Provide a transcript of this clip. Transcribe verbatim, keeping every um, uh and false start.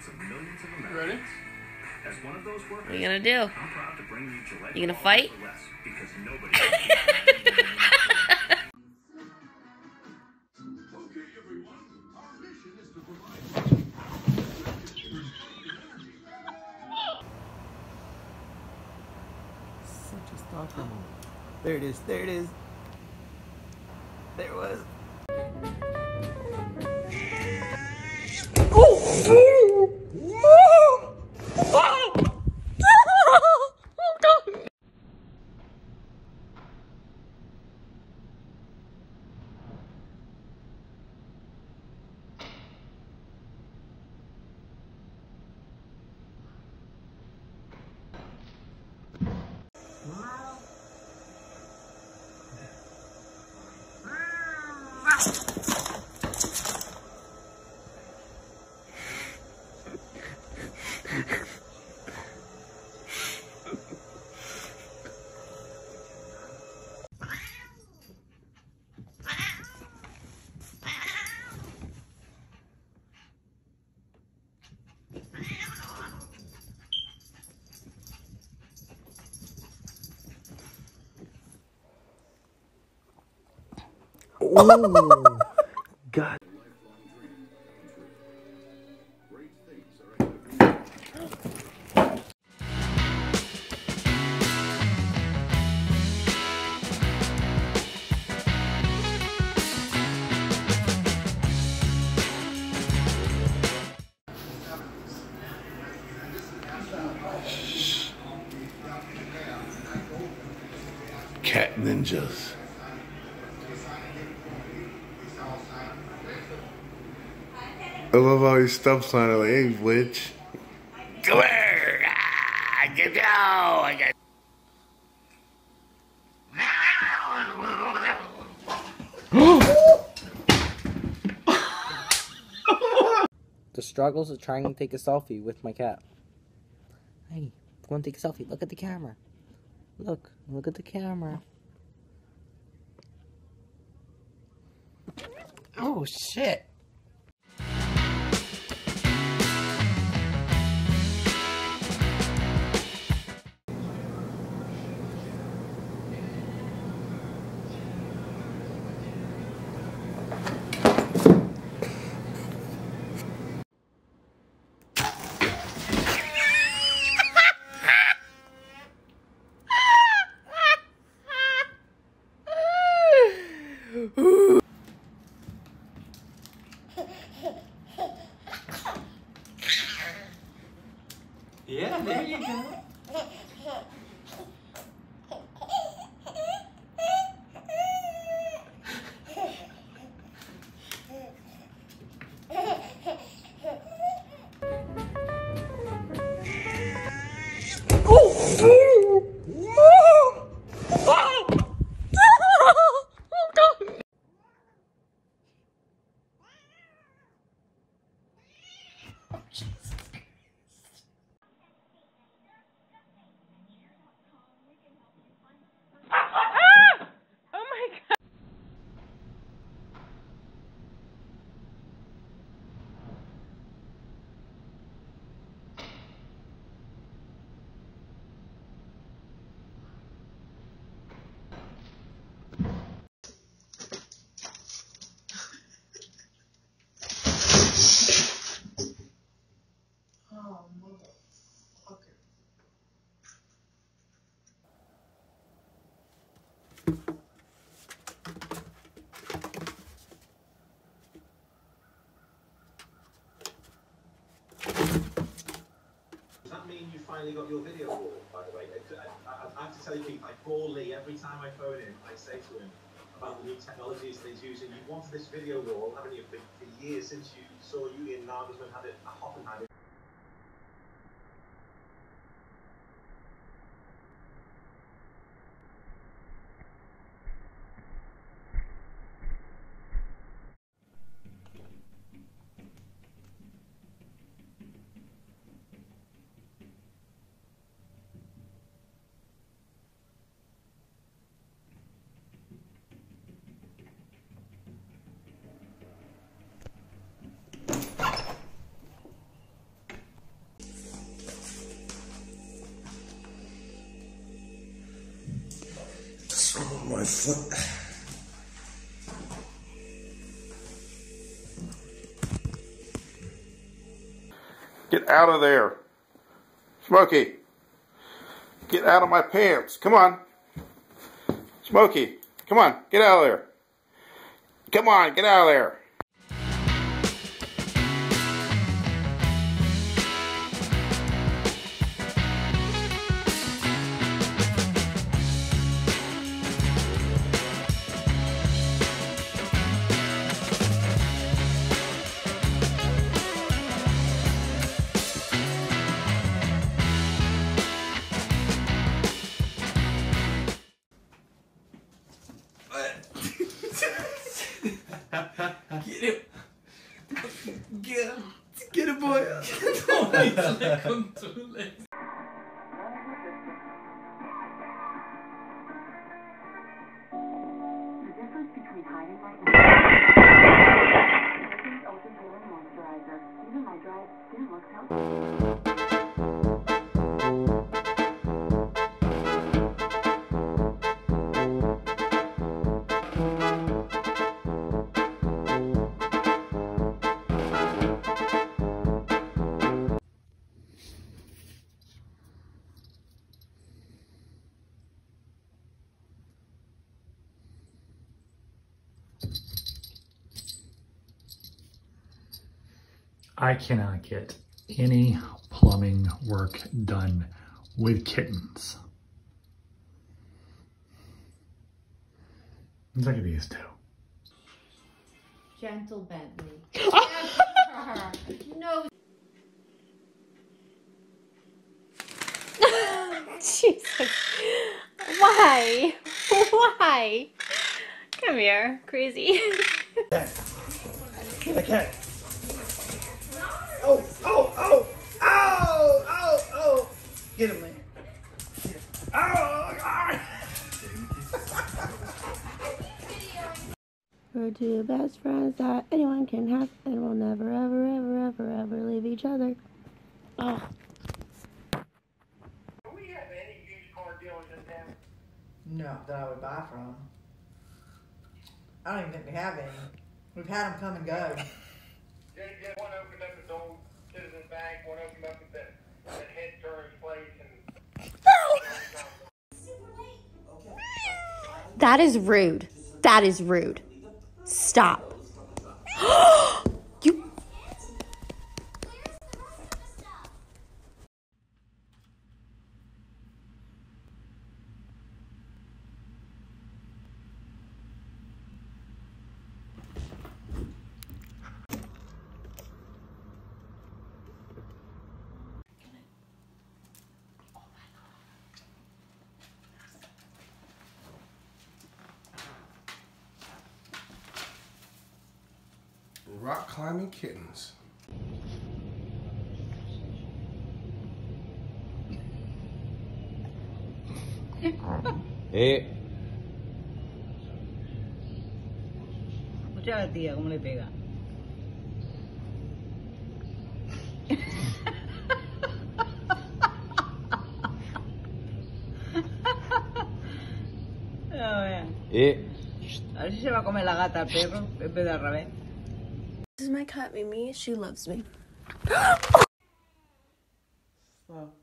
pockets of millions of Americans. Ready? As one of those workers, What are you gonna do? I'm proud to bring you Gillette. You gonna fight? For less, because nobody can keep Okay, everyone. Our mission is to provide Such a stalker moment. There it is. There it is. There it was. Oh, God. Cat ninjas. I love how he stumps on it like, hey, witch. Come here! Ah, get go! I got. The struggles of trying to take a selfie with my cat. Hey, go and take a selfie. Look at the camera. Look, look at the camera. Oh, shit. Yeah, there you go. Does that mean you finally got your video wall, by the way? I, I, I have to tell you, Pete, I call Lee every time I phone him. I say to him about the new technologies that he's using. You wanted this video wall, haven't you, for, for years since you saw you in Nagelsmann had it at Hoffenheim. my foot. Get out of there. Smokey. Get out of my pants. Come on. Smokey. Come on. Get out of there. Come on. Get out of there. Get it. Get him. Get it, boy. Tómale con tu legs. The difference between hiding right now and this Ultra Daily Moisturizer. Even my dry skin looks healthy. I cannot get any plumbing work done with kittens. Look at these two. Gentle Bentley. No. Jesus. Why? Why? Come here, crazy. Get a cat. Oh, oh, oh, oh, oh, oh. Get him, man. Get him. Oh, God. We're two best friends that anyone can have, and we'll never, ever, ever, ever, ever leave each other. Oh. Do we have any used car dealers in town? No, that I would buy from. I don't even think we have any. We've had them come and go. Just, just one opened up his old Citizen Bank, one opened up at that, that head turns place, and That is rude. That is rude. Stop. You. Rock climbing kittens. Eh. Escucha a la tía cómo le pega. Eh. A ver si se va a comer la gata al perro en vez de al revés. This is my cat, Mimi. She loves me. Slow.